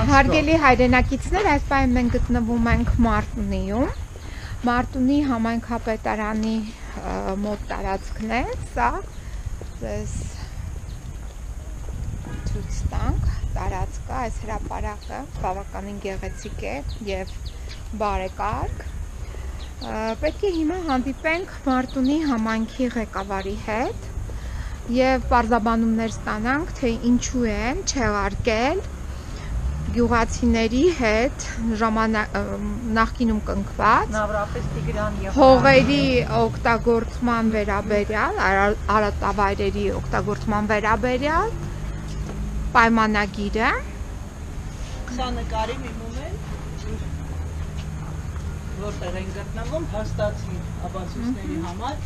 Հարգելի հայրենակիցներ, այս պահին մենք գտնվում ենք Մարտունիում։ Մարտունի համայնքապետարանի մոտ տարածքն է, սա ձեզ ցույց տանք տարածքը, այս հրապարակը բավականին գեղեցիկ է եւ բարեկարգ։ Պետք է հիմա հանդիպենք Մարտունի համայնքի ղեկավարի հետ եւ պարզաբանումներ ստանանք, թե ինչու են չեղարկել գյուղացիների հետ նախկինում կնքված հողերի օգտագործման վերաբերյալ, արատավայրերի օգտագործման վերաբերյալ պայմանագիրը։ Սա նկարի մի մոմենտ, որտեղ են գտնվում հաստատի ապացույցների համար։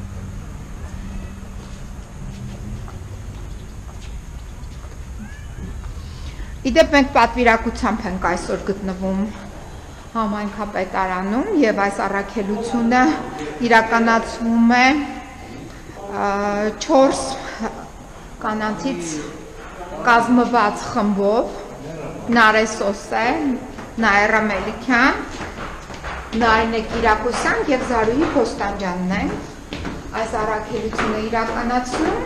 Իդեպ մենք պատվիրակությամբ ենք այսօր գտնվում համայնքապետարանում եւ այս առաքելությունը իրականացվում է 4 կանանցից կազմված խմբով՝ Նարե Սոսե, Նաիրա Մելիքյան, Նարինե Կիրակոսյան եւ Զարուհի Փոստանջյանն են այս առաքելությունը իրականացնում։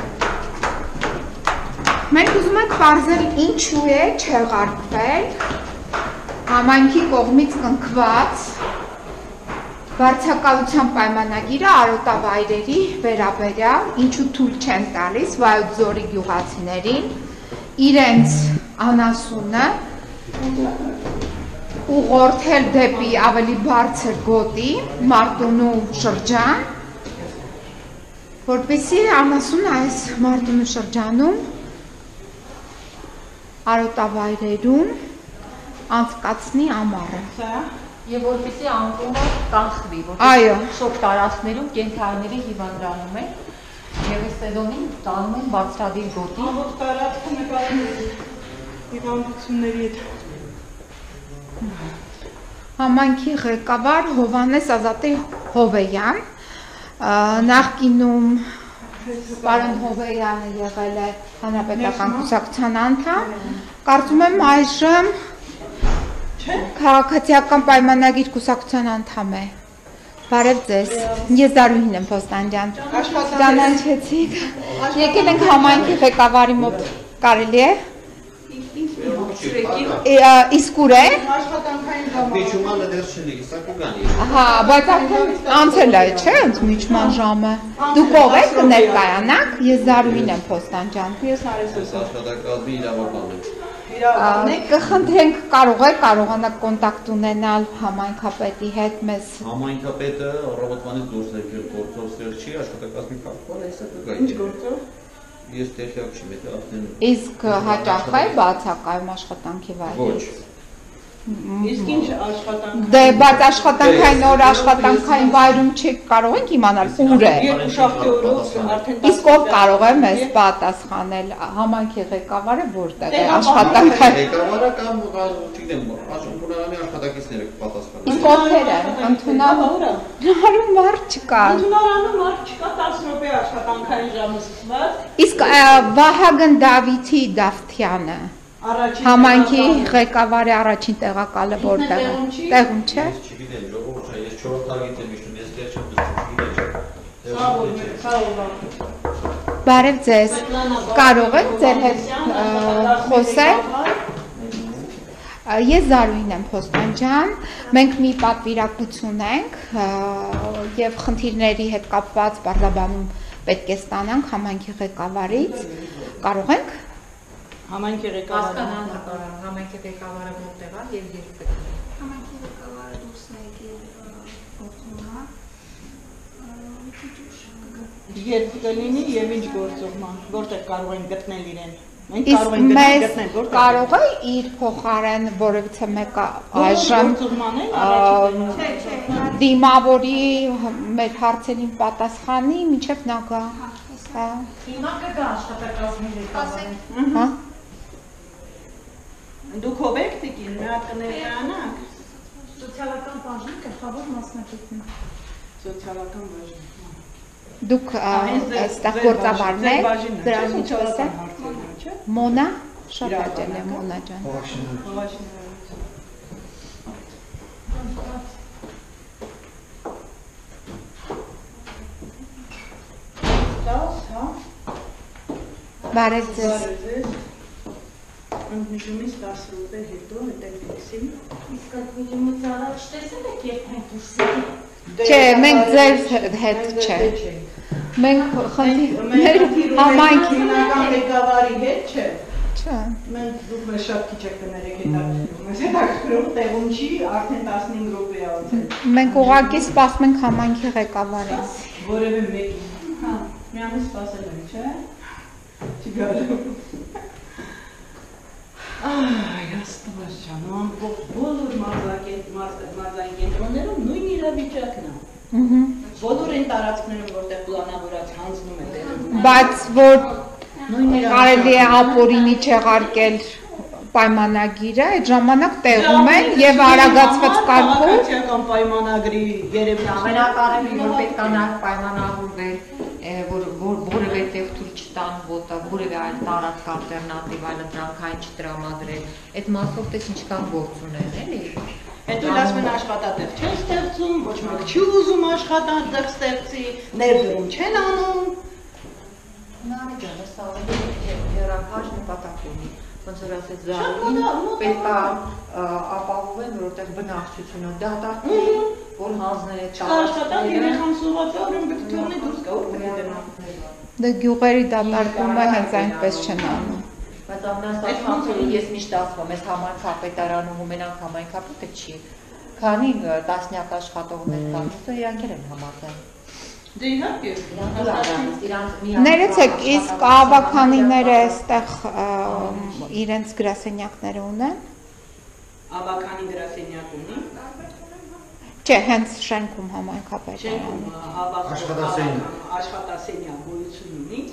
Մենք ուզում ենք պարզել ինչու է չեղարկվել համայնքի կողմից կնքված վարձակալության պայմանագիրը արոտավայրերի վերաբերյալ, ինչու թույլ չեն տալիս Վայոց ձորի գյուղացիներին իրենց անասունը ուղղորդել դեպի ավելի բարձր գոտի Մարտունու շրջան, որպեսզի անասունը այս Մարտունու շրջանում արոտավայրերում անցկացնի ամառը։ Եվ որպեսզի անկումը կանխվի, որպեսզի շոգ տարածքներում կենդանիների հիվանդանում են եւ այս սեզոնին տանում են բարձրադիր գոտի։ Ամբողջ տարածքը նկարում է հիվանդությունների հետ։ Համայնքի ղեկավար Հովհաննես Ազատի Հովեյան, նախկինում Պարոն Հովեյանը եղել է հանրապետական կուսակցության անդամ, կարծում եմ այժմ քաղաքացիական պայմանագիր կուսակցության անդամ է։ Բարև ձեզ, ես Զարուհին եմ Փոստանջյան, ճանաչեցիք, եկել ենք համայնքի ղեկավարի մոտ, կարելի է։ Իսկ ուր է։ Միջումանը դեռ չլի, սա կգանի։ Հա, բայց արդեն անցել է, չէ՞, միջման ժամը։ Դուք ով եք, կներկայանաք, ես Զարուհին եմ Փոստանջյան։ Ես Նարե Սոսե։ Աշխատակազմի իրավաբան եմ։ Կխնդրենք կարողանաք կոնտակտ ունենալ համայնքապետի հետ մեզ։ Համայնքապետը առավոտվանից դուրս եկել գործով ստեղ չի, աշխատակազմի կապվել, այսա կգա։ Ինչ գործով։ Ես տեղյակ չեմ, դա արդեն։ Իսկ հաճախ է բացակայում աշխատանքի վայրից։ Ոչ։ Իսկ ինչ աշխատանք։ Դե, բայց աշխատանքային օր աշխատանքային վայրում չեք կարող ենք իմանալ ուր է։ Երկուշաբթի օրոք արդեն։ Իսկ ով կարող է մեզ պատասխանել, համայնքի ղեկավարը որտեղ է աշխատանքային։ Ղեկավարը կամ չգիտեմ, աշունպունարանի աշխատակիցները կպատասխանեն։ Իսկ ովքեր են ընդունալու մարդ չկա։ Ընդունարանում մարդ չկա, 10 րոպե աշխատանքային ժամը սկսված։ Իսկ Վահագն Դավիթի Դավթյանը համայնքի ղեկավարի առաջին տեղակալը որտեղ է։ Տեղում չէ։ Ես չգիտեմ, ժողովուրդ, ես 4 տարվից եմ իշտում, ես դեռ չեմ դրսում։ Բարև ձեզ։ Կարող եք ձեր հետ խոսել։ Ես Զարուհին եմ Փոստանջյան, մենք մի պատվիրակություն ենք եւ խնդիրների հետ կապված պարզաբանում պետք է ստանանք համայնքի ղեկավարից։ Կարող ենք։ Համայնքի ղեկավարը։ Համայնքի ղեկավարը որտեղ է եւ երբ է։ Համայնքի ղեկավարը դուրս է եկել գործումա։ Երբ կլինի եւ ինչ գործողմա, որտեղ կարող են գտնել իրեն։ Մենք Իսկ կարող ենք մեզ գտնել որտեղ։ կարող է իր փոխարեն որևիցե մեկը այժմ դիմավորի մեր հարցերին պատասխանի, մինչև նա գա։ Հիմա կգա աշխատակազմի ղեկավարը։ Հա։ Դուք ով եք տիկին, մի հատ կներկայանաք։ Սոցիալական բաժնի գլխավոր մասնակիցն է։ Սոցիալական բաժին։ Դուք այստեղ գործավարն եք, դրանից է։ Մոնա, Շատ հաճելի է Մոնա ջան։ Բարև ձեզ։ Ընդմիջումից 10 րոպե հետո հետևեցին։ Իսկ այդ միջումից առաջ տեսել եք երբ մենք դուրսերի։ Չէ, մենք ձեր հետ չէ։ Մենք խնդիր համայնքի հիմնական ղեկավարի հետ չէ։ Չէ։ Մենք դուք մեզ շատ քիչ եք կներեք հետաքրքրում։ Մեզ հետաքրքրում տեղում չի, արդեն 15 րոպե է անցել։ Մենք ուղղակի սպասում ենք համայնքի ղեկավարին։ Որևէ մեկին։ Հա, միամիտ սպասել ենք, չէ՞։ Չգալու։ Այ, աստված ջան, ամբողջ բոլոր մարզային կենտրոններում նույն իրավիճակն է։ Բոլոր այն տարածքներում, որտեղ պլանավորած հանձնում է տեղում։ Բայց որ կարելի է ապօրինի չեղարկել պայմանագիրը, այդ ժամանակ տեղում են եւ արագացված կարգով քաղաքացիական պայմանագրի երևի ամենակարևորը որ պետք է նաև պայմանավորվել, որ որևէ տեղ թույլ չտան որտեղ որևէ այլ տարածք ալտերնատիվ այլընտրանքային չտրամադրել, այդ մասով տես ինչքան գործ ունեն, էլի։ Հետո ասում են աշխատատեղ չեն ստեղծում, ոչ մեկ չի ուզում աշխատատեղ ստեղծի, ներդրում չեն անում։ Նարի ջան, սա հեռախար նպատակ ունի, ոնց որ ասեց Զարին, պետք է ապահովել, որտեղ բնակչությունը դատարկի, որ հանձները Աշխատան երեխան սոված է, ուրեմն պետք է թողնի դուրս գա, ուր պետք է դնա։ դե գյուղերի դատարկումը հենց այնպես չեն անում։ Բայց ամենասարսափելի ես միշտ ասում եմ, այս համայնքապետարանում ու մենակ համայնքապետը չի, քանի տասնյակ աշխատողներ կան, իրանք են համաձայն։ Դե իհարկե, Ներեցեք, իսկ ավականիները այստեղ իրենց գրասենյակները ունեն։ Ավականի գրասենյակ ունի։ Չէ, հենց շենքում համայնքապետարան։ Շենքում աշխատասենյակ գոյություն ունի։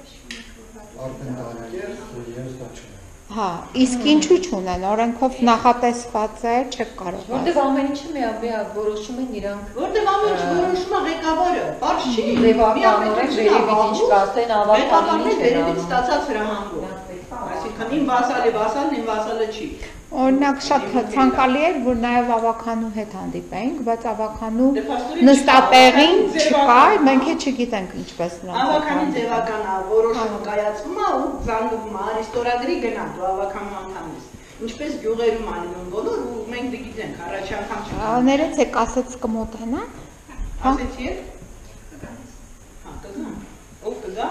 Հա, իսկ ինչու չունեն, օրենքով նախատեսված է, չեք կարող։ Որտեղ ամեն ինչը միակ որոշում են իրանք։ Որտեղ ամեն ինչ որոշում է ղեկավարը, բարձ չի։ Ձևականորեն վերևից ինչ կասեն, ավականին վերևից ստացած հրահանգով։ Այսինքն իմ վասալն իմ վասալը չի։ Օրինակ շատ ցանկալի էր, որ նաև ավականու հետ հանդիպեինք, բայց ավականու նստատեղին չկա, մենք էլ չգիտենք ինչպես նրանց։ Ավականի ձևական որոշումը կայացվում է ու զանգվում է, արիստորագրի գնա, դու ավականու անդամ ես։ Ինչպես գյուղերում անում բոլոր ու մենք դե գիտենք, առաջ անգամ չկա։ Ներեցեք, ասեց կմոտենա։ Ասեցի եք։ Հա, կգա։ Ով կգա։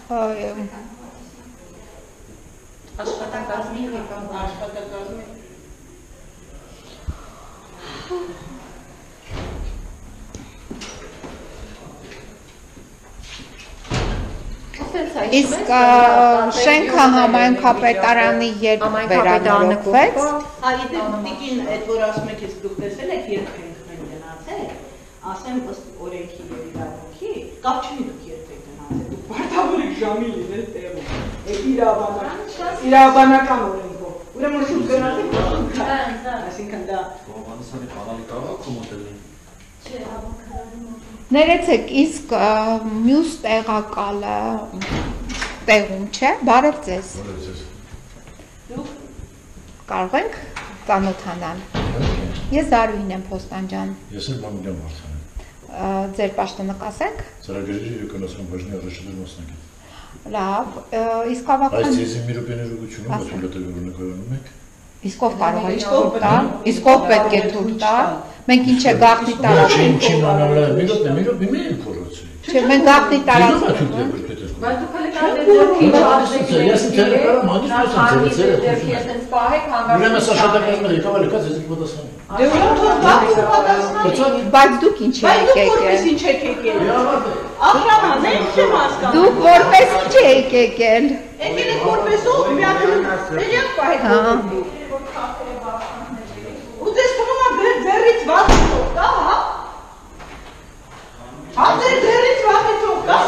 Աշխատակազմի ղեկավար։ Աշխատակազմի Իսկ շենքը համայնքապետարանի երբ վերանորոգվեց։ Այդի տիկին այդ որ ասում եք, ես դուք տեսել եք երբ ենք մենք գնացել, ասեմ ըստ օրենքի եւ իրավունքի, կապ չունի դուք երբ եք գնացել, դուք պարտավոր եք ժամի լինել տեղում։ Այդ իրավաբանական օրենքով։ Ուրեմն շուտ գնացեք, շուտ գա։ Այսինքն դա Հովհաննիսյանի բանալի կարող կոմոտել։ Ներեցեք, իսկ մյուս տեղակալը տեղում չէ, բարև ձեզ։ դուք Կարող ենք ծանոթանալ։ Ես Զարուհին եմ Փոստան ջան։ Ես էլ Մամիլյան Մարթան եմ։ Ձեր պաշտոնը կասեք։ Ծրագրերի իրականացման բաժնի առաջատար մասնակից։ Լավ, իսկ Այս ավական ես մի րոպե ներողություն, բայց ուլետևը նկարանում եք։ իսկ ով կարող է թույլ տա, իսկ ով պետք է թույլ տա։ Մենք ինչ է գաղտնի տարածք։ Ինչի մանավանդ մի րոպե մի փորձի։ Չէ, մենք գաղտնի տարածք։ Բայց դուք հələ կարելի ձեռքի չարժեք։ Ես ինքնական մագիստրացիա ծերեցել եմ։ Ես ինձ պահեք հանգարց։ Ուրեմն սա աշխատակազմը եկավ եկած ես պատասխանում։ դե ուրեմն բացի պատասխանի։ Բայց դուք ինչ Բայց եք դուք որպես եկել։ ինչ եք եկել։ Ահրաման, ինչ եմ հասկանում։ Դուք որպես ինչ եք եկել։ Եկել եք որպես ով միանում։ Դերյակ պահեք։ Ու դες թվում է ձեռից վախեցող կա, հա։ Հա ձեռից վախեցող կա։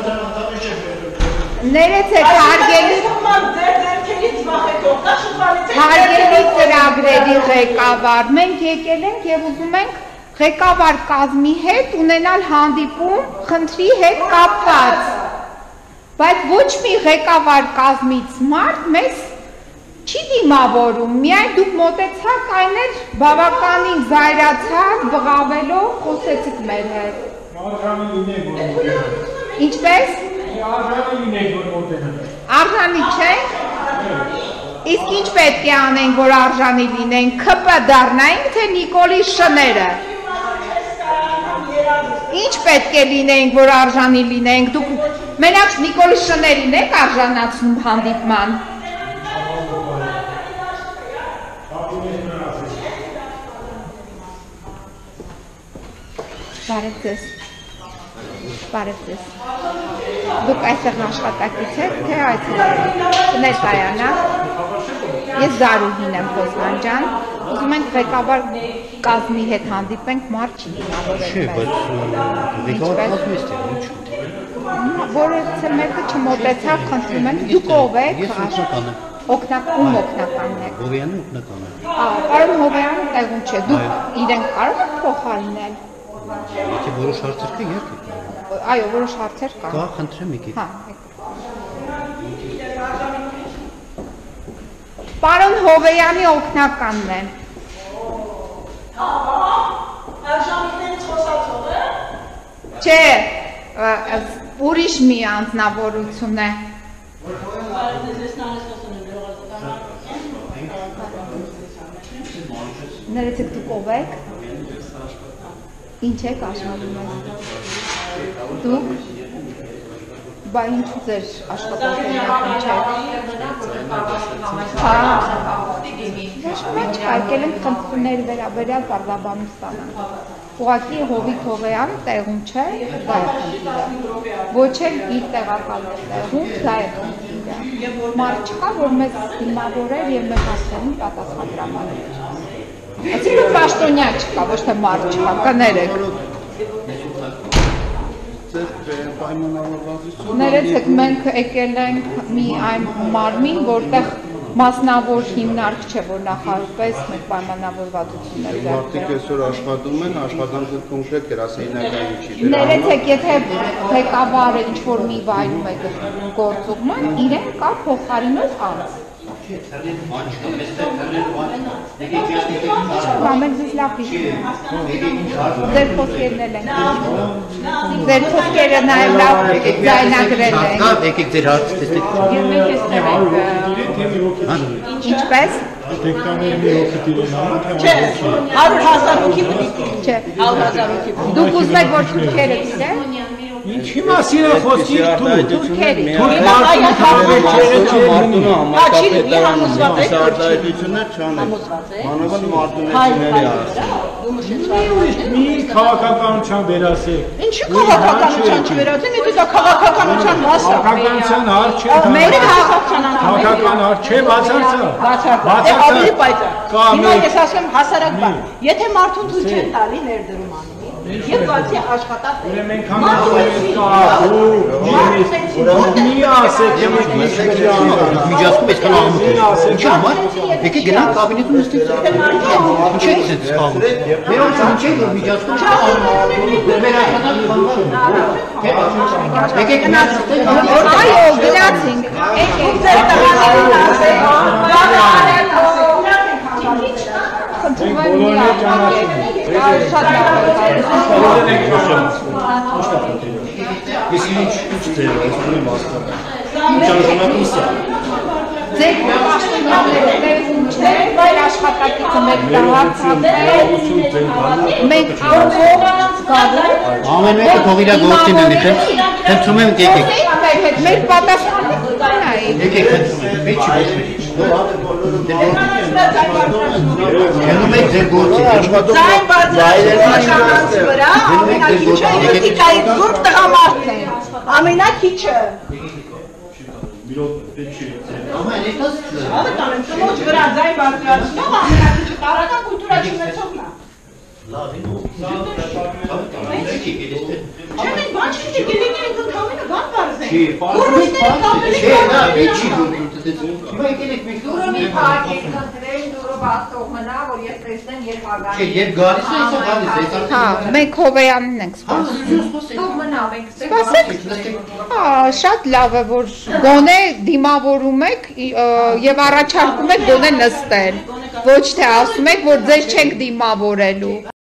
Ներեցեք, հարգելի ձեռքերից վախեցող կա, շուտվանից եք։ Հարգելի ծրագրերի ղեկավար, մենք եկել ենք եւ ուզում ենք ղեկավար կազմի հետ ունենալ հանդիպում խնդրի հետ կապված։ Բայց ոչ մի ղեկավար կազմից մարդ մեզ Չի դիմավորում, միայն դուք մոտեցաք այն էր բավականին զայրացած, բղավելով խոսեցիք մեր հետ։ Արժանի լինեք, որ մոտենան։ Ինչպես։ Արժանի լինեք, որ մոտենան։ Արժանի չենք։ Իսկ ինչ պետք է անենք, որ արժանի լինենք, ԿՊ դառնայինք, թե Նիկոլի շները։ Ինչ պետք է լինենք, որ արժանի լինենք, դուք մենակ Նիկոլի շներին եք արժանացնում հանդիպման։ Բարև ձեզ։ Բարև ձեզ։ Դուք այստեղ աշխատակից եք, թե այցելուներ։ Ներկայանաք։ Ես Զարուհին եմ Խոսման ջան։ Ուզում ենք ղեկավար կազմի հետ հանդիպենք, մարդ չի դիմավորել։ Չէ, բայց ղեկավար կազմի է ստեղ, ինչ։ Որից մեկը չմոտեցավ, խնդրում ենք, դուք ով եք։ Ես օգնական եմ։ Ում օգնականն եք։ Հովեյանը օգնական է։ Պարոն Հովեյանը տեղում չէ։ Դուք իրեն կարող եք փոխարինել։ Եթե որոշ հարցեր կա, երբ եք։ Այո, որոշ հարցեր կան։ Կա, խնդրեմ եկեք։ Հա։ Պարոն Հովեյանի օգնականն եմ։ Արժանիքներից խոսացող է։ Չէ, ուրիշ մի անձնավորություն է։ Ներեցեք դուք ով եք։ Ինչ եք աշխատում եք։ Դուք բա ինչու ձեր աշխատանքներն չէ։ Եկել ենք խնդիրների վերաբերյալ պարզաբանում ստանանք։ Ուղղակի Հովիկ Հովեյանը տեղում չէ, դա է խնդիրը։ Ոչ էլ իր տեղակալն տեղում, դա է խնդիրը։ Մարդ չկա, որ մեզ դիմավորեր եւ մեր հարցերին պատասխան տրամադրեր։ Այսինքն պաշտոնյա չկա, ոչ թե մարդ չկա, կներեք։ Ներեցեք, մենք եկել ենք մի այն մարմին, որտեղ մասնավոր հիմնարկ չէ, որ նախապես մեկ պայմանավորվածություններ Մարդիկ այսօր աշխատում են, աշխատանքը կոնկրետ գրասենյակային չի։ Ներեցեք, եթե ղեկավարը ինչ-որ մի վայրում է գործուղման, իրեն կա փոխարինող անձ։ Ամեն ձեզ լավ հիշում։ Ձեր խոսքերն էլ ենք հիշում։ Ձեր խոսքերը նաև լավ ձայնագրել են։ Եկեք ձեր հարցը տեսեք։ Եվ մենք էստեղ ենք։ Ինչպես։ Տեքտաների մի հոգի տիրեն անում, թե Չէ, 100,000 հոգի պետք է։ Չէ, 100,000 հոգի։ դուք ուզում եք, որ թուրքերը տիրեն։ ինչի մասին է խոսքի Թուրքերի։ Արտահայտություններ չանեն։ Մանավանդ մարտունեցիների արասը։ մի քաղաքականության վերասեք։ Ինչի քաղաքականության չվերածեն, եթե դա քաղաքականության մաս է։ Քաղաքականության հարց չէ։ Մեր քաղաքական հարց չէ, բացարձակ։ Ավելի պայծառ։ Հիմա ես ասեմ հասարակ բան։ Եթե մարդուն թույլ չեն տալի ներդրում անի, եւ բացի աշխատած է։ Մենք համաձայնենք մի ասեք, եկեք Միջազգում այսքան աղմուկ է։ Ինչի համար։ Եկեք գնանք կաբինետում նստենք։ Ինչի՞ է դա սխալվում։ Մերոնց ինչի՞ է միջազգում եկեք գնանք։ Այո, գնացինք։ Եկեք ձեր տղաներին ասեք։ Խնդրում եմ մի աղմուկ։ Շատ լավ է։ Ես ինչ ձեր ես ունեմ հասկանում։ Ինչ արժանապատում է։ Ձեր պաշտոնյաները տեղում չեն, բայց աշխատակիցը մեկ դահարցանել, մենք ամբողջ զգալու։ Ամեն մեկը թող իր գործին անի, խնդրում եմ եկեք։ Մեր պատասխանը կնայի։ Եկեք խնդրում եմ, մեծ չի Գնում եք ձեր գործին, Ձայն բարձրացնած վրա ամենակիչը էթիկայի զուրկ տղամարդն է, ամենակիչը։ Ավետան եմ ծնոջ վրա ձայն բարձրացնող ամենակիչը տարական կուլտուրա չունեցողն է։ Չէ, մենք բան չենք եկել, եկել ենք ընդհանրապես բան բարձր։ Կուրուստները կապել Չէ, դա մեծ չի գործում։ Հիմա եկել եք մեկ դուրը մի փակ եք, խնդրել դուրը բացող մնա, որ ես տեսնեմ երբ ագարի։ Չէ, երբ գալիս է, իսա գալիս է, այս Հա, մենք Հովեյանին ենք սպասում։ Թող մնա, մենք Սպասեք։ Հա, շատ լավ է, որ գոնե դիմավորում եք եւ առաջարկում եք գոնե նստել։ Ոչ թե ասում եք, որ ձեզ չենք դիմավորելու։